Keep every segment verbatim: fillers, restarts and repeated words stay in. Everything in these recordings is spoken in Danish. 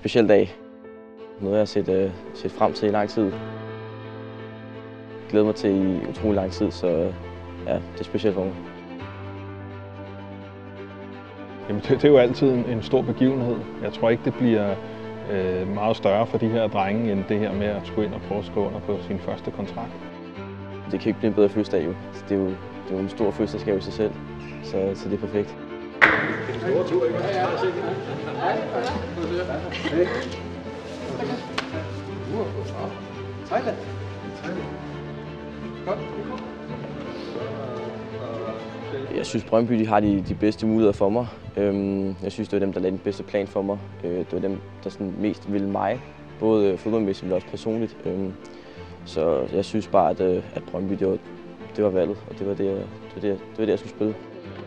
speciel dag. Noget, jeg har set, øh, set frem til i lang tid. Jeg glæder mig til i utrolig lang tid, så ja, det er specielt for mig. Jamen, det, det er jo altid en, en stor begivenhed. Jeg tror ikke, det bliver øh, meget større for de her drenge, end det her med at skulle ind og prøve at skrive under på sin første kontrakt. Det kan ikke blive en bedre fødselsdag jo. Det er jo, det er jo en stor fødselsdagsgave i sig selv, så, så det er perfekt. Jeg synes, Brøndby de har de, de bedste muligheder for mig. Jeg synes, det var dem, der lagde den bedste plan for mig. Det var dem, der sådan mest ville mig, både fodboldmæssigt, men også personligt. Så jeg synes bare, at, at Brøndby det var, det var valget, og det var det, det, var det, det, var det, jeg skulle spille.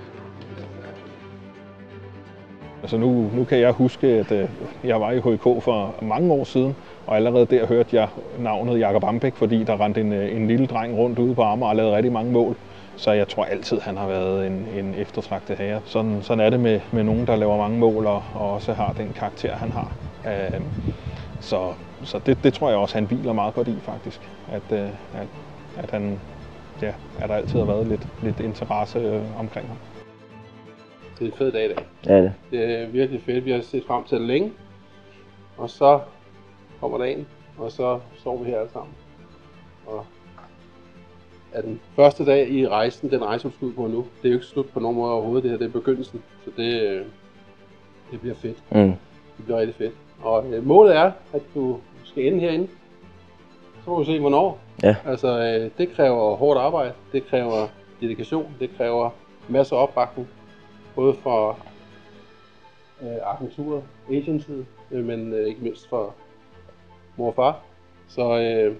Altså nu, nu kan jeg huske, at øh, jeg var i H I K for mange år siden, og allerede der hørte jeg navnet Jakob Ambæk, fordi der rendte en, en lille dreng rundt ude på Amager og lavede rigtig mange mål. Så jeg tror altid, han har været en, en eftertragtet herre. Sådan, sådan er det med, med nogen, der laver mange mål og, og også har den karakter, han har. Øh, så så det, det tror jeg også, han hviler meget godt i faktisk. At, øh, at, at, han, ja, at der altid har været lidt, lidt interesse øh, omkring ham. Det er en fed dag i dag. Ja, det. Det er virkelig fedt. Vi har set frem til det længe. Og så kommer dagen, og så står vi her alle sammen. Og er den første dag i rejsen, den rejse, vi skal ud på nu, det er jo ikke slut på nogen måde overhovedet, det her, det er begyndelsen. Så det, det bliver fedt. Mm. Det bliver rigtig fedt. Og øh, målet er, at du skal ende herinde. Så må vi se, hvornår. Ja. Altså, øh, det kræver hårdt arbejde, det kræver dedikation, det kræver masser af opbakning. Både for øh, agenturet, agencyet, øh, men øh, ikke mindst for mor og far. Så, øh,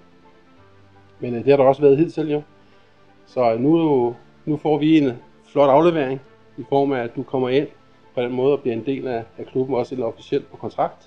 men øh, det har der også været hidtil jo. Så nu, nu får vi en flot aflevering i form af, at du kommer ind på den måde og bliver en del af, af klubben, også eller officielt på kontrakt.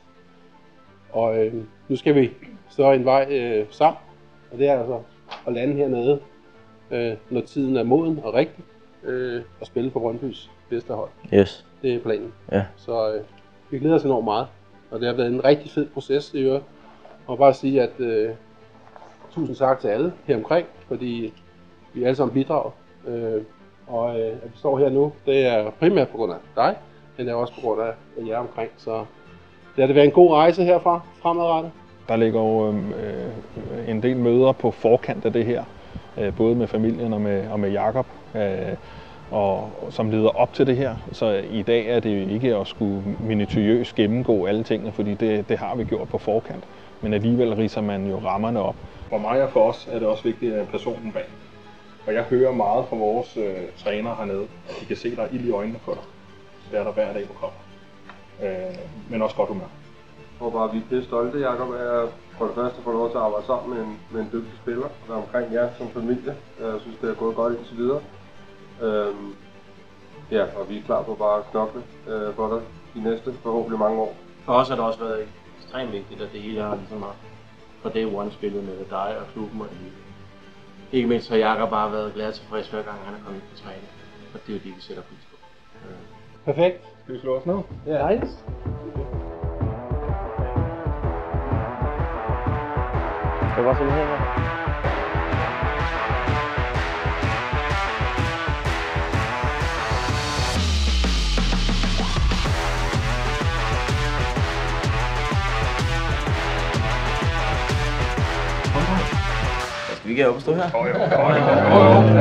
Og øh, nu skal vi så en vej øh, sammen, og det er altså at lande hernede, øh, når tiden er moden og rigtig, øh, og spille på Brøndbys bedste hold. Yes. Det er planen. Ja. Så øh, vi glæder os enormt meget, og det har været en rigtig fed proces i øvrigt. Og bare sige, at øh, tusind tak til alle her omkring, fordi vi alle sammen bidrager. Øh, og øh, at vi står her nu, det er primært på grund af dig, men det er også på grund af jer omkring. Så det har det været en god rejse herfra fremadrettet. Der ligger jo øh, en del møder på forkant af det her, øh, både med familien og med, og med Jakob, øh, og, som leder op til det her. Så i dag er det jo ikke at skulle minutiøst gennemgå alle tingene, fordi det, det har vi gjort på forkant. Men alligevel ridser man jo rammerne op. For mig og for os er det også vigtigt at personen bag. Og jeg hører meget fra vores øh, træner hernede, at de kan se, at der er ild i øjnene på dig. Det er der hver dag, du kommer. Øh, men også godt humør. Jeg tror bare, at vi er pisse stolte, Jakob, er for det første at få lov til at arbejde sammen med en, med en dygtig spiller, og der omkring jer som familie. Jeg synes, det er gået godt indtil videre. Øhm, ja, og vi er klar på bare at knokle øh, for dig de næste forhåbentlig mange år. For os har det også været ekstremt vigtigt, at det hele har ligesom fra day one spillet med dig og klubben og hele. Ikke mindst har Jakob bare været glad og tilfreds hver gang han er kommet på træning, og det er jo det, vi sætter pris på. Perfekt. Skal vi slå os ned? Ja. Nice. Skal jeg bare se den her? Skal vi ikke op og stå her? Åh, jo, jo,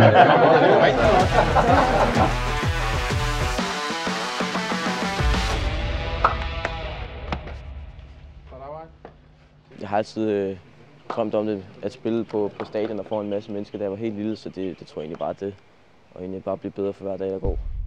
Jeg har altid øh, drømt om det, at spille på, på stadion og foran en masse mennesker, da jeg var helt lille, så det, det tror jeg egentlig bare det. Og egentlig bare blive bedre for hver dag, der går.